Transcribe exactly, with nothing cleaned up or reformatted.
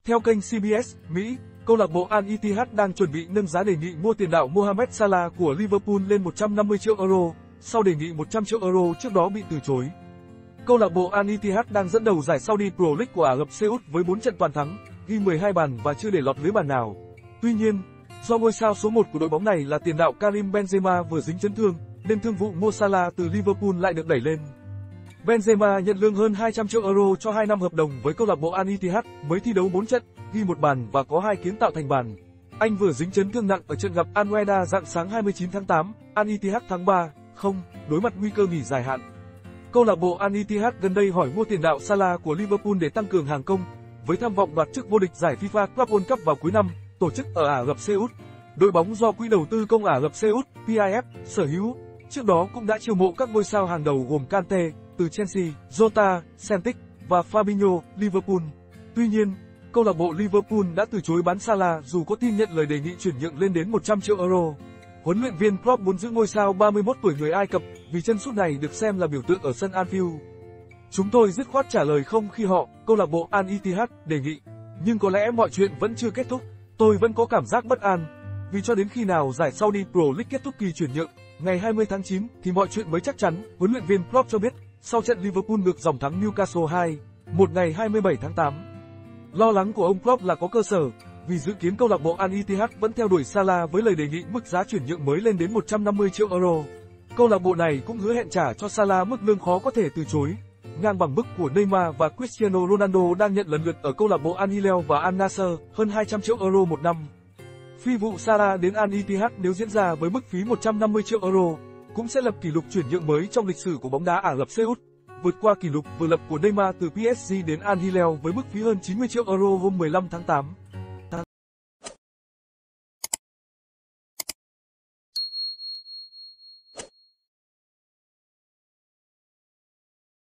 Theo kênh xê bê ét, Mỹ, câu lạc bộ Al-Ittihad đang chuẩn bị nâng giá đề nghị mua tiền đạo Mohamed Salah của Liverpool lên một trăm năm mươi triệu euro, sau đề nghị một trăm triệu euro trước đó bị từ chối. Câu lạc bộ Al-Ittihad đang dẫn đầu giải Saudi Pro League của Ả Rập Xê Út với bốn trận toàn thắng, ghi mười hai bàn và chưa để lọt lưới bàn nào. Tuy nhiên, do ngôi sao số một của đội bóng này là tiền đạo Karim Benzema vừa dính chấn thương, nên thương vụ mua Salah từ Liverpool lại được đẩy lên. Benzema nhận lương hơn hai trăm triệu euro cho hai năm hợp đồng với câu lạc bộ Al-Ittihad, mới thi đấu bốn trận, ghi một bàn và có hai kiến tạo thành bàn. Anh vừa dính chấn thương nặng ở trận gặp Al-Wehda rạng sáng hai mươi chín tháng tám, Al-Ittihad thắng ba không, đối mặt nguy cơ nghỉ dài hạn. Câu lạc bộ Al-Ittihad gần đây hỏi mua tiền đạo Salah của Liverpool để tăng cường hàng công, với tham vọng đoạt chức vô địch giải FIFA Club World Cup vào cuối năm, tổ chức ở Ả Rập Xê Út. Đội bóng do Quỹ đầu tư công Ả Rập Xê Út (pê i ép) sở hữu, trước đó cũng đã chiêu mộ các ngôi sao hàng đầu gồm Kante từ Chelsea, Jota, Celtic và Fabinho, Liverpool. Tuy nhiên, câu lạc bộ Liverpool đã từ chối bán Salah dù có tin nhận lời đề nghị chuyển nhượng lên đến một trăm triệu euro. Huấn luyện viên Klopp muốn giữ ngôi sao ba mươi mốt tuổi người Ai Cập vì chân sút này được xem là biểu tượng ở sân Anfield. Chúng tôi dứt khoát trả lời không khi họ, câu lạc bộ Al-Ittihad, đề nghị. Nhưng có lẽ mọi chuyện vẫn chưa kết thúc. Tôi vẫn có cảm giác bất an, vì cho đến khi nào giải Saudi Pro League kết thúc kỳ chuyển nhượng, ngày hai mươi tháng chín, thì mọi chuyện mới chắc chắn, huấn luyện viên Klopp cho biết, sau trận Liverpool ngược dòng thắng Newcastle hai một ngày hai mươi bảy tháng tám. Lo lắng của ông Klopp là có cơ sở, vì dự kiến câu lạc bộ Al-Ittihad vẫn theo đuổi Salah với lời đề nghị mức giá chuyển nhượng mới lên đến một trăm năm mươi triệu euro. Câu lạc bộ này cũng hứa hẹn trả cho Salah mức lương khó có thể từ chối, ngang bằng mức của Neymar và Cristiano Ronaldo đang nhận lần lượt ở câu lạc bộ Al Hilal và Al Nassr, hơn hai trăm triệu euro một năm. Phi vụ Salah đến Al-Ittihad nếu diễn ra với mức phí một trăm năm mươi triệu euro, cũng sẽ lập kỷ lục chuyển nhượng mới trong lịch sử của bóng đá Ả Rập Xê Út, vượt qua kỷ lục vừa lập của Neymar từ pê ét giê đến Al Hilal với mức phí hơn chín mươi triệu euro hôm mười lăm tháng tám.